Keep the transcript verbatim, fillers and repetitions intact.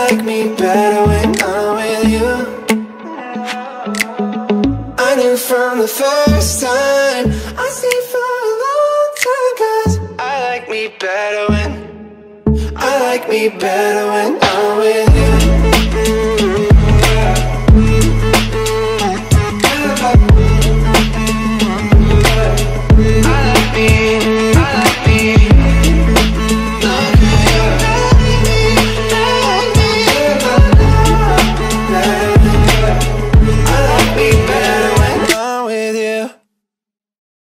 like me better when I'm with you. I knew from the first time, I stayed for a long time, 'cause I like me better when I like me better when I'm with you.